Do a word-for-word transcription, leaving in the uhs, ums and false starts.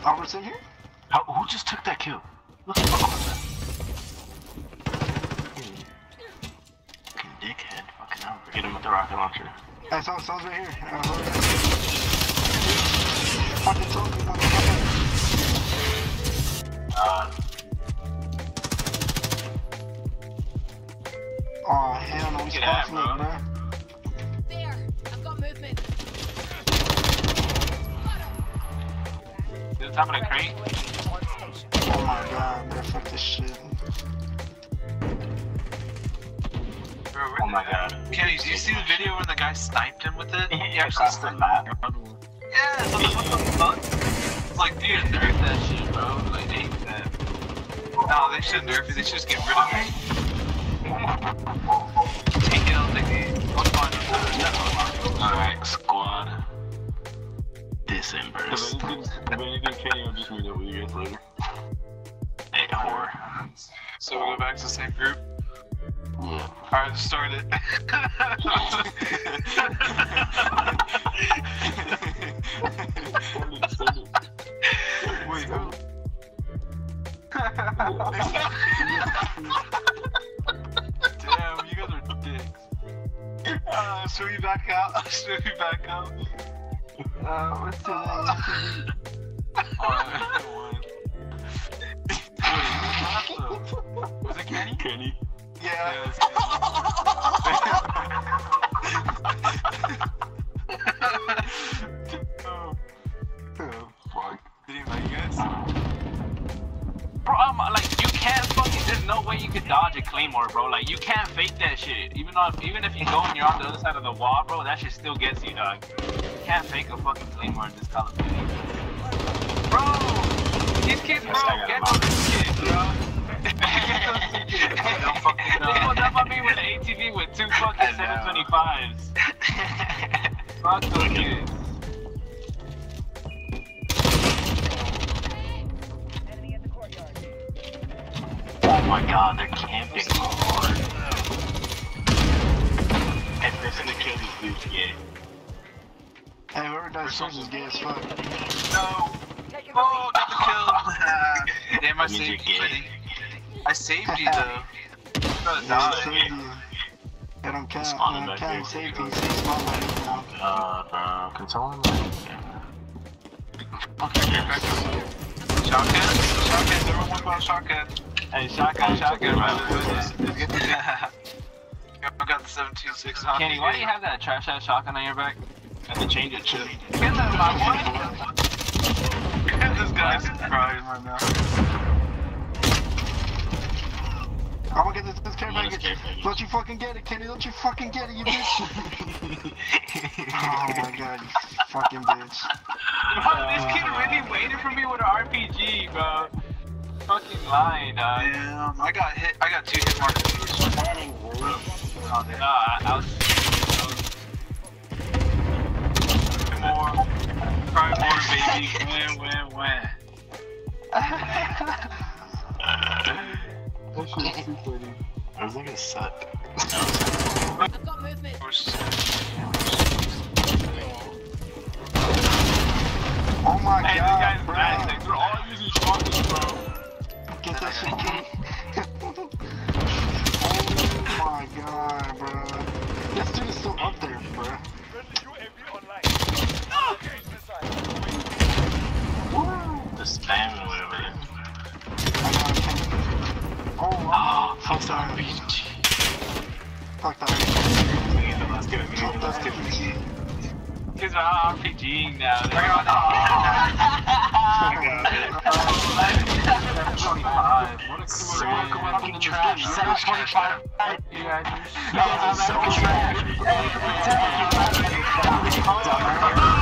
Albert's in here? How, who just took that kill? What the fuck was that? Fucking dickhead. Fucking Albert. Get him with the rocket launcher. Hey, someone, someone's right here. Uh, right here. Fucking told me, motherfucker. Uh, oh, hell no, he's Get out, conflict, bro. bro. There, I've got movement. to the top of the crate. Oh my god, bro, fuck this shit. Oh my god. Kenny, do you see the video where the guy sniped him with it? He actually sniped that. Yeah, so what the fuck? It's like, dude, nerf that shit, bro. Like, they hate that. No, they should nerf it. They should just get rid of it. Take it out the game. I'll find it. Alright, squad. Disembers. If anything, Kenny will just meet up with you guys later. Hey, whore. So we go back to the same group? Yeah. Alright, let's start it. Wait, who? Damn, you guys are dicks. Uh, should we back out? Should we back out? Uh, what's the name? Alright, one. Wait, was it Kenny? Kenny. Yeah. It's oh. Oh, fuck. Did he invite you guys? Bro, I'm like, you can't fucking, there's no way you could dodge a claymore, bro. Like, you can't fake that shit. Even though, even if you go and you're on the other side of the wall, bro, that shit still gets you, dog. You can't fake a fucking claymore in this Call of Duty. Bro! These kids, bro, get on this kid, bro. Don't fucking know. They pulled up on me with an A T V with two fucking seven twenty-fives. Fuck those kids. Oh my god, they're camping hard. And this is the kill these dudes get. Hey, whoever dies first is gay as fuck. No! Oh, got the kill! Damn, I That means saved you're you, gay. buddy. I saved you, though. You gotta Yeah, I die. saved you. I don't count. Spawning I don't back count here. safety. It's spotlight now. God, bro. Can someone Okay, back up. Shotgun? Shotgun, everyone want about shotgun. Hey, shotgun, shotgun, bro. I got the seven two six on. Kenny, why do you have that trash ass shotgun on your back? I have to change it, shit. Get that, my boy! This guy's crying right now. I'm gonna get this, this camera back. Don't you fucking get it, Kenny. Don't you fucking get it, you bitch. Oh my god, you fucking bitch. Bro, this kid really waited for me with an R P G, bro. Fucking lying, dog. Damn, I got hit. I got two hit marks. Oh, no, I, I was... More. Cry more, baby. Win, win, win. That shit's too funny. Those niggas suck. I've got movement. Oh my Hey, god, this guy's bro. bad. They're all using shotguns, bro. Get that shit, Kenny. Oh my god, bro. This dude is still up there, bro. The spam or whatever. I got him, Kenny. Oh, Oh, wow. fuck the R P G. Fuck that. Let's get it. Fuck Let's that get R P G. it. Kids are RPGing now. They're Bring it on. I got it. twenty-five. What a cool fucking trash. seven twenty-five. You guys are so trash.